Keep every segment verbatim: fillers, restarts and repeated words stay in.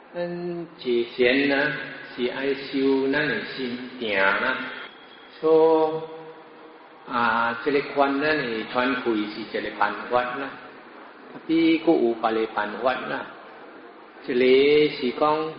咱戒贤呢是爱修咱的心定啦，所以啊，这个劝咱的传开是一个办法啦，比佫有别个办法啦。一个是讲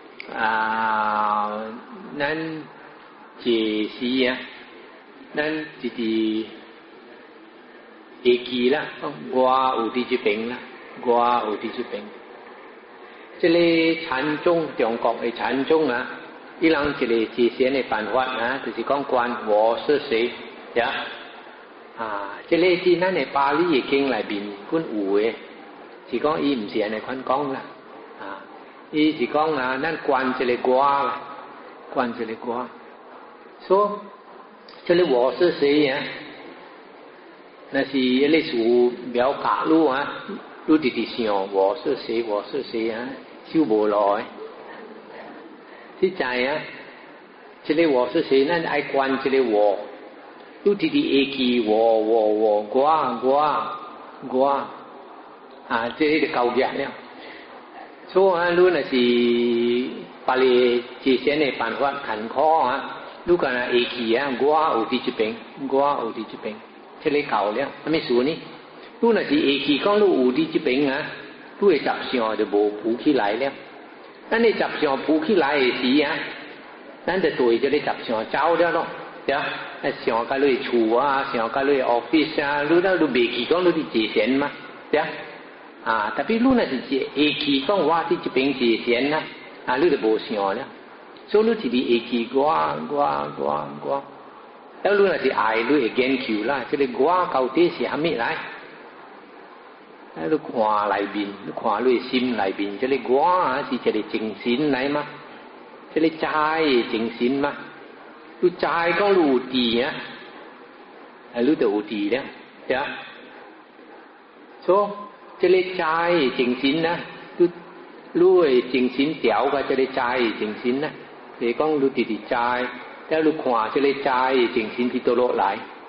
啊，咱戒时啊，咱就是会记啦，我有伫这边啦，我有伫这边。这个禅宗，中国的禅宗啊，伊人一个戒贤的办法啊，就是讲观我是谁呀啊，这个是咱的巴利的经内面本有的，是讲伊唔是安尼款讲啦啊，伊是讲啊，咱观这个我啦，观这个我，说这个我是谁呀？那是历史描卡路啊，路直直想我是谁，我是谁啊？修无落，实在啊，这个我是谁？咱爱观这个我，路直直会记我我我我我我啊，这个高价了。所以啊，路那是把你戒贤的办法坎坷啊，路个那会记啊，我有伫这边，我有伫这边。这个够了，什么事呢？如若是会记讲，你有伫这边啊，你的习相就无浮起来了。咱的习相浮起来的时啊，咱就对这个习相走了咯，对啊。想到你厝啊，想到你 office 啊，你都都袂记讲你伫戒贤嘛，对啊。啊，特别你若是会记讲我伫这边戒贤啊，啊，你就无想了。所以你就是会记我我我我。แล้วรู้น่ะสิอายรู้เกณฑ์คิวล่ะจะได้กว่าเก่าที่เสียมิไรแล้วรู้ขวาไหลบินรู้ขวารู้ซิมไหลบินจะได้กว่าสิจะได้จิงสินไหนมาจะได้ใจจิงสินมารู้ใจก็รู้ดีนะรู้แต่รู้ดีเนี่ยเจ้าโซ่จะได้ใจจิงสินนะรู้รู้จิงสินเดี่ยวก็จะได้ใจจิงสินนะเดี๋ยวก็รู้ดีดีใจแล้วลูกขวาจะเลยใจจิงสินที่โตโลไหล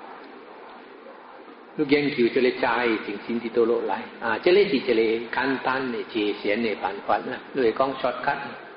ลูกยังคิวจะเลยใจจิงสินที่โตโลไหลอ่าจะเลยสิจะเลยขั้นตันเนี่ยเจเสียนเนี่ยปันปันนะเลยกล้องช็อตคัท